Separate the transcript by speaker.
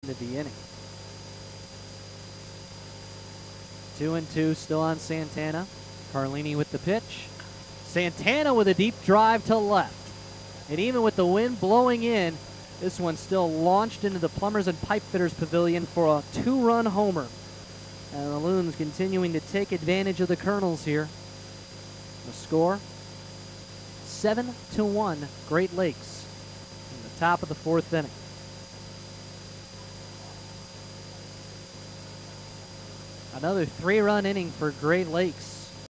Speaker 1: ended the inning. 2-2 still on Santana. Carlini with the pitch. Santana with a deep drive to left. And even with the wind blowing in, this one still launched into the Plumbers and Pipefitters Pavilion for a 2-run homer. And the Loons continuing to take advantage of the Colonels here. The score, 7-1 Great Lakes in the top of the 4th inning. Another 3-run inning for Great Lakes.